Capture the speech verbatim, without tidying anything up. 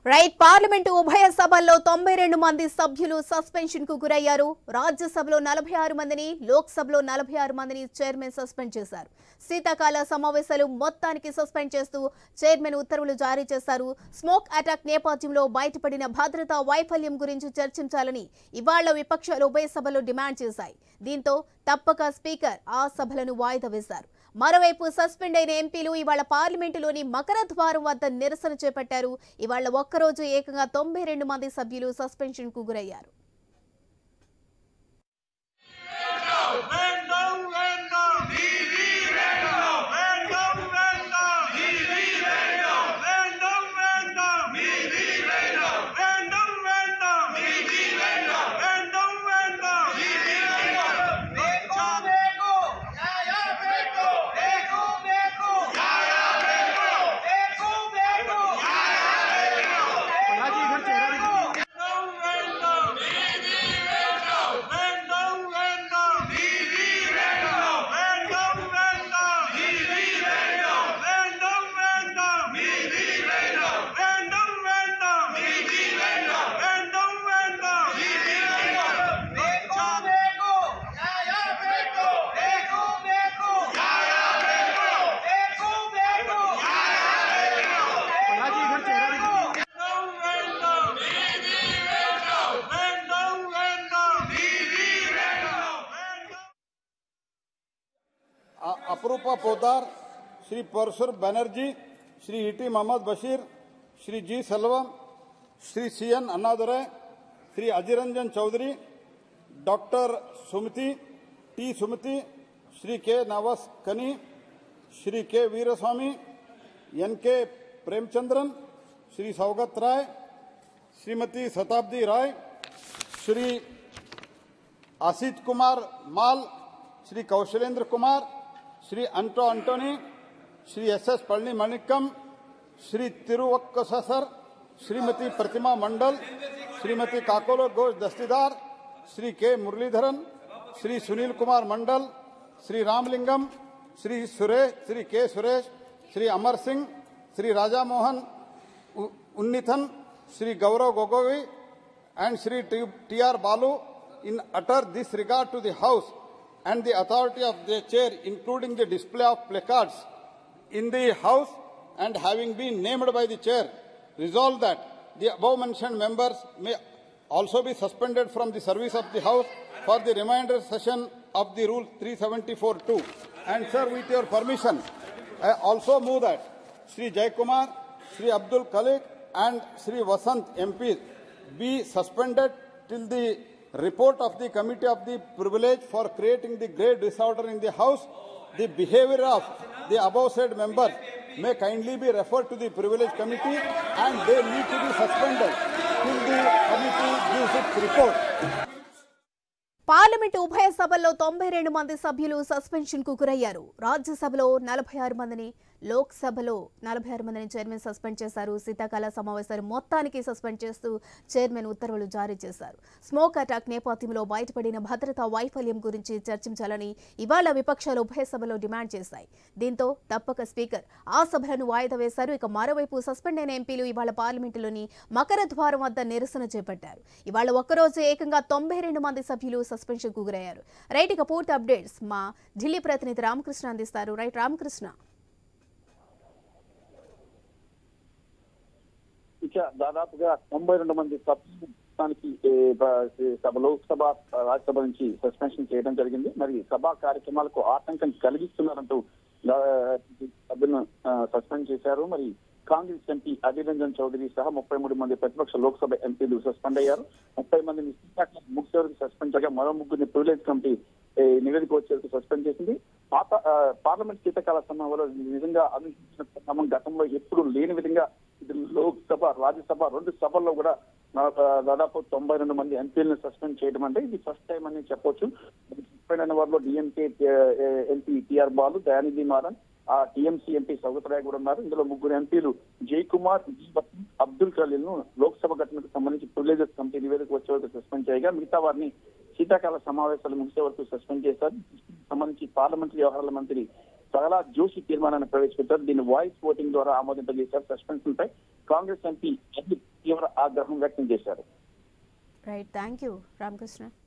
Right parliament ఉభయ సభల్లో తొంభై రెండు మంది సభ్యులు సస్పెన్షన్ కు గురయ్యారు. రాజ్యసభలో నలభై ఆరు మందిని, లోక్సభలో నలభై ఆరు మందిని చైర్మన్ సస్పెండ్ చేశారు. శీతాకాల సమావేశాలు మొత్తానికి సస్పెండ్ చేస్తూ చైర్మన్ ఉత్తర్వులు జారీ చేశారు. స్మోక్ అటాక్ నేపథ్యంలో బయటపడిన భద్రతా వైఫల్యం గురించి చర్చించాలని ఇవాళ విపక్షాలు ఉభయ సభలో డిమాండ్ చేశాయి. దీంతో తప్పక స్పీకర్ ఆ సభలను వాయిదా వేశారు. మరోవైపు సస్పెండ్ అయిన ఎంపీలు ఇవాళ పార్లమెంటులోని మకర ద్వారం వద్ద నిరసన చేపట్టారు. ఇవాళ ఒక్కరోజు ఏకంగా తొంభై రెండు మంది సభ్యులు సస్పెన్షన్ కు గురయ్యారు. अपूर्वा पोदार, श्री परशुर बनर्जी, श्री इटी मोहम्मद बशीर, श्री जी सेल्वम, श्री सी एन अन्नादुरै, श्री अजिरंजन चौधरी, डॉक्टर सुमति टी सुमति, श्री के नवास कनी, श्री के वीरस्वामी, एन के Premachandran, Shri Saugata Roy, Shrimati Shatabdi Roy, Shri Asit Kumar Mal, Shri Kaushalendra Kumar, Shri Anto Antony, Shri S S Palani Manickam, Shri Thiruvakkasar, Shrimati Pratima Mondal, Shrimati Kakoli Ghosh Dastidar, Shri K Muraleedharan, Shri Sunil Kumar Mandal, Shri Ramalingam, Shri Suresh, Shri K Suresh, Shri Amar Singh, Shri Raja Mohan Unnithan, Shri Gaurav Gogoi and Shri T R Balu in utter disregard to the House and the authority of the chair, including the display of placards in the House, and having been named by the chair, resolve that the above mentioned members may also be suspended from the service of the House for the remainder session of the Rule three seventy-four two. And sir, with your permission, I also move that Shri Jaikumar, Shri Abdul Khalik and Shri Vasant M P be suspended till the report of the Committee of the Privilege for creating the great disorder in the House. The behavior of the above said members may kindly be referred to the Privilege Committee and they need to be suspended till the committee gives its report. Parliament ఉభయ సభల్లో తొంభై రెండు మంది సభ్యులు suspension కు గురయ్యారు. రాజ్యసభలో నలభై ఆరు మందిని, లోక్సభలో నలభై ఆరు మందిని చైర్మన్ సస్పెండ్ చేశారు. శీతాకాల సమావేశాలు మొత్తానికి సస్పెండ్ చేస్తూ చైర్మన్ ఉత్తర్వులు జారీ చేశారు. స్మోక్ అటాక్ నేపథ్యంలో బయటపడిన భద్రతా వైఫల్యం గురించి చర్చించాలని ఇవాళ విపక్షాలు ఉభయ సభలో డిమాండ్ చేశాయి. దీంతో తప్పక స్పీకర్ ఆ సభలను వాయిదా వేశారు. ఇక మరోవైపు సస్పెండ్ అయిన ఎంపీలు ఇవాళ పార్లమెంటులోని మకర ద్వారం వద్ద నిరసన చేపట్టారు. ఇవాళ ఒక్కరోజు ఏకంగా తొంభై రెండు మంది సభ్యులు సస్పెన్షన్ కు గురయ్యారు. రైట్, ఇక పూర్తి అప్డేట్స్ మా ఢిల్లీ ప్రతినిధి రామకృష్ణ అందిస్తారు. రైట్ రామకృష్ణ. దాదాపుగా తొంభై రెండు మంది సభ్యులకి లోక్సభ రాజ్యసభ నుంచి సస్పెన్షన్ చేయడం జరిగింది. మరి సభా కార్యక్రమాలకు ఆటంకం కలిగిస్తున్నారంటూ సభ్యులను సస్పెండ్ చేశారు. మరి కాంగ్రెస్ ఎంపీ అధీర్ రంజన్ చౌదరి సహా ముప్పై మూడు మంది ప్రతిపక్ష లోక్సభ ఎంపీలు సస్పెండ్ అయ్యారు. ముప్పై మందిని ముగ్గురు సస్పెండ్ చేయగా మరో ముగ్గురిని ప్రివిలేజ్ కమిటీ నివేదిక వచ్చేందుకు సస్పెండ్ చేసింది. పాత పార్లమెంట్ శీతకాల సమావేశంలో నిజంగా అందించిన క్రమం గతంలో ఎప్పుడు లేని విధంగా ఇది లోక్సభ, రాజ్యసభ రెండు సభల్లో కూడా దాదాపు తొంభై రెండు మంది ఎంపీలను సస్పెండ్ చేయడం అంటే ఇది ఫస్ట్ టైం అని చెప్పొచ్చు. సస్పెండ్ అయిన వారిలో డిఎంకే ఎంపీ టిఆర్ బాలు, దయానిధి మారన్, ఆ టీఎంసీ ఎంపీ సౌగత్ రాయ్ కూడా ఉన్నారు. ఇందులో ముగ్గురు ఎంపీలు జయకుమార్, అబ్దుల్ ఖలీల్ ను లోక్సభ ఘటనకు సంబంధించి ప్రివిలేజెస్ కమిటీ నివేదిక వచ్చే వరకు సస్పెండ్ చేయగా మిగతా వారిని శీతాకాల సమావేశాలు ముగిసే వరకు సస్పెండ్ చేశారు. సంబంధించి పార్లమెంటరీ వ్యవహారాల మంత్రి ప్రహ్లాద్ జోషి తీర్మానాన్ని ప్రవేశపెట్టారు. దీన్ని వాయిస్ ఓటింగ్ ద్వారా ఆమోదింపజేశారు. సస్పెన్షన్ పై కాంగ్రెస్ ఎంపీ తీవ్ర ఆగ్రహం వ్యక్తం చేశారు. Right, thank you Ramakrishna.